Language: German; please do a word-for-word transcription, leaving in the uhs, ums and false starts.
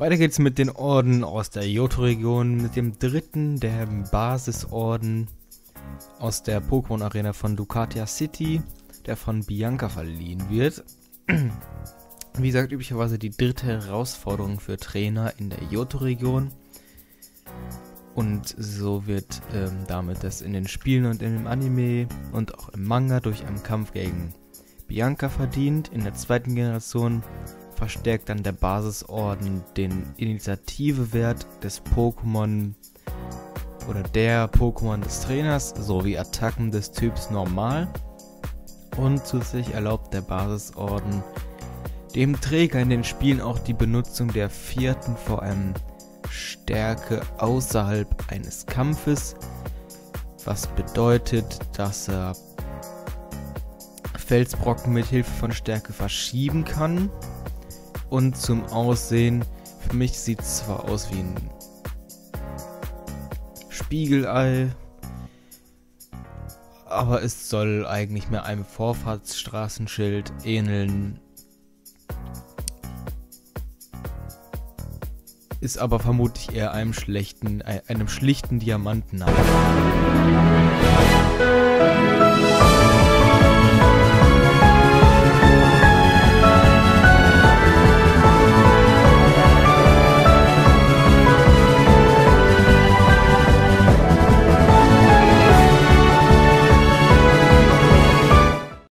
Weiter geht's mit den Orden aus der Johto-Region, mit dem dritten, der Basisorden aus der Pokémon-Arena von Ducatia City, der von Bianca verliehen wird. Wie gesagt, üblicherweise die dritte Herausforderung für Trainer in der Johto-Region. Und so wird ähm, damit das in den Spielen und in dem Anime und auch im Manga durch einen Kampf gegen Bianca verdient. In der zweiten Generation verstärkt dann der Basisorden den Initiativewert des Pokémon oder der Pokémon des Trainers sowie Attacken des Typs Normal. Und zusätzlich erlaubt der Basisorden dem Träger in den Spielen auch die Benutzung der vierten, vor allem Stärke außerhalb eines Kampfes, was bedeutet, dass er Felsbrocken mit Hilfe von Stärke verschieben kann. Und zum Aussehen, für mich sieht es zwar aus wie ein Spiegelei, aber es soll eigentlich mehr einem Vorfahrtsstraßenschild ähneln. Ist aber vermutlich eher einem schlechten, einem schlichten Diamanten.